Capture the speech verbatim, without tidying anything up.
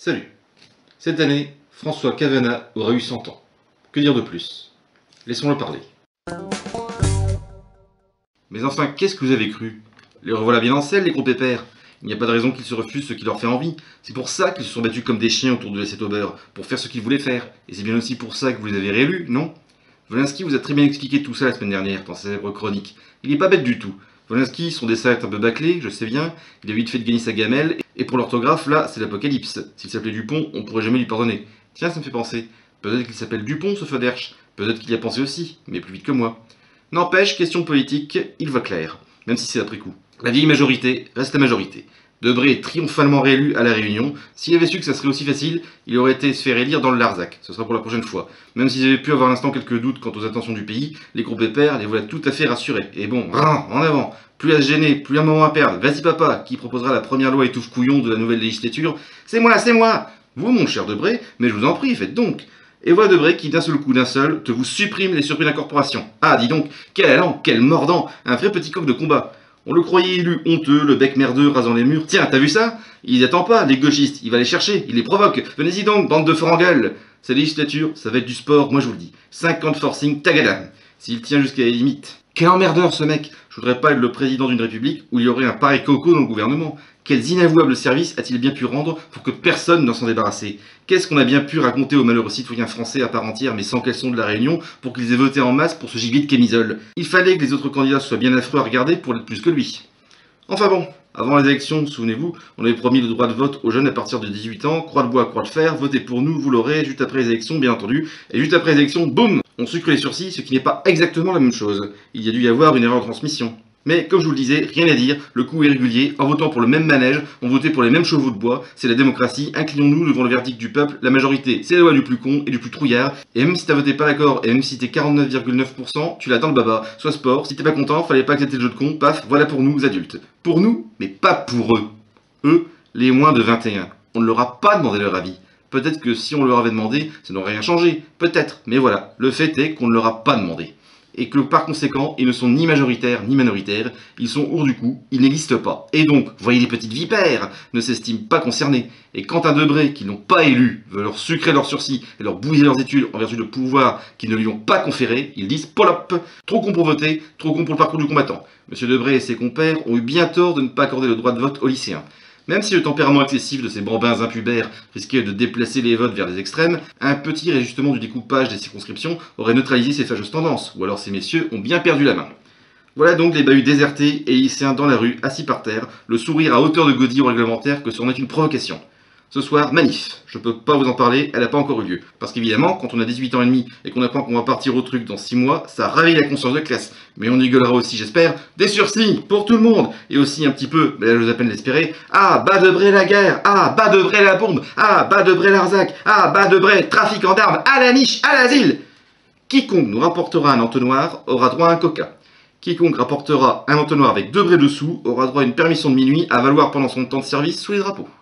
Salut. Cette année, François Cavana aura eu cent ans. Que dire de plus? Laissons-le parler. Mais enfin, qu'est-ce que vous avez cru? Les revoilà bien en selle, les gros pépères. Il n'y a pas de raison qu'ils se refusent ce qui leur fait envie. C'est pour ça qu'ils se sont battus comme des chiens autour de l'assiette au beurre, pour faire ce qu'ils voulaient faire. Et c'est bien aussi pour ça que vous les avez réélus, non? Wolinski vous a très bien expliqué tout ça la semaine dernière dans sa célèbre chronique. Il n'est pas bête du tout. Wolinski, son dessin est un peu bâclé, je sais bien, il a vite fait de gagner sa gamelle, et pour l'orthographe, là, c'est l'apocalypse. S'il s'appelait Dupont, on pourrait jamais lui pardonner. Tiens, ça me fait penser. Peut-être qu'il s'appelle Dupont, ce Foderche. Peut-être qu'il y a pensé aussi, mais plus vite que moi. N'empêche, question politique, il voit clair, même si c'est après coup. La vieille majorité reste la majorité. Debré est triomphalement réélu à La Réunion. S'il avait su que ça serait aussi facile, il aurait été se faire élire dans le Larzac. Ce sera pour la prochaine fois. Même s'ils avaient pu avoir à l'instant quelques doutes quant aux intentions du pays, les gros pépères les voilà tout à fait rassurés. Et bon, rin, en avant. Plus à se gêner, plus un moment à perdre. Vas-y papa, qui proposera la première loi étouffe couillon de la nouvelle législature. C'est moi, c'est moi. Vous, mon cher Debré, mais je vous en prie, faites donc. Et voilà Debré qui, d'un seul coup, d'un seul, te vous supprime les surprises d'incorporation. Ah, dis donc, quel allant, quel mordant, un vrai petit coq de combat. On le croyait élu honteux, le bec merdeux rasant les murs. Tiens, t'as vu ça? Il y attend pas, les gauchistes, il va les chercher, il les provoque. Venez-y donc, bande de forangales. Cette législature, ça va être du sport, moi je vous le dis. cinquante forcing, tagadam. S'il tient jusqu'à la limite. Quel emmerdeur ce mec! Je voudrais pas être le président d'une république où il y aurait un pareil coco dans le gouvernement. Quels inavouables services a-t-il bien pu rendre pour que personne ne s'en débarrasse? Qu'est-ce qu'on a bien pu raconter aux malheureux citoyens français à part entière, mais sans qu'elles sont de la Réunion, pour qu'ils aient voté en masse pour ce gibier de camisole? Il fallait que les autres candidats soient bien affreux à regarder pour l'être plus que lui. Enfin bon, avant les élections, souvenez-vous, on avait promis le droit de vote aux jeunes à partir de dix-huit ans, croix de bois, croix de fer, votez pour nous, vous l'aurez, juste après les élections, bien entendu, et juste après les élections, boum, on sucre les sursis, ce qui n'est pas exactement la même chose. Il y a dû y avoir une erreur de transmission. Mais comme je vous le disais, rien à dire, le coup est régulier, en votant pour le même manège, on votait pour les mêmes chevaux de bois, c'est la démocratie, inclinons-nous devant le verdict du peuple, la majorité, c'est la loi du plus con et du plus trouillard, et même si t'as voté pas d'accord, et même si t'es quarante-neuf virgule neuf pour cent, tu l'as dans le baba, soit sport, si t'es pas content, fallait pas accepter le jeu de con, paf, voilà pour nous adultes. Pour nous, mais pas pour eux. Eux, les moins de vingt et un. On ne leur a pas demandé leur avis. Peut-être que si on leur avait demandé, ça n'aurait rien changé, peut-être, mais voilà, le fait est qu'on ne leur a pas demandé. Et que par conséquent, ils ne sont ni majoritaires ni minoritaires, ils sont hors du coup, ils n'existent pas. Et donc, voyez les petites vipères, ne s'estiment pas concernés. Et quand un Debré qui n'ont pas élu veut leur sucrer leur sursis et leur bouiller leurs études en vertu de pouvoirs qui ne lui ont pas conféré, ils disent polop, trop con pour voter, trop con pour le parcours du combattant. Monsieur Debré et ses compères ont eu bien tort de ne pas accorder le droit de vote aux lycéens. Même si le tempérament excessif de ces bambins impubères risquait de déplacer les votes vers les extrêmes, un petit réajustement du découpage des circonscriptions aurait neutralisé ces fâcheuses tendances, ou alors ces messieurs ont bien perdu la main. Voilà donc les bahuts désertés et lycéens dans la rue, assis par terre, le sourire à hauteur de godille au réglementaire que ce en est une provocation. Ce soir, manif. Je peux pas vous en parler, elle n'a pas encore eu lieu. Parce qu'évidemment, quand on a dix-huit ans et demi et qu'on apprend qu'on va partir au truc dans six mois, ça réveille la conscience de classe. Mais on y gueulera aussi, j'espère, des sursis pour tout le monde. Et aussi un petit peu, mais là j'ose à peine l'espérer, ah, bas de Bré la guerre, ah, bas de Bré la bombe, ah, bas de Bré Larzac, ah, bas de Bré, trafiquant d'armes, à la niche, à l'asile. Quiconque nous rapportera un entonnoir aura droit à un coca. Quiconque rapportera un entonnoir avec deux brés dessous aura droit à une permission de minuit à valoir pendant son temps de service sous les drapeaux.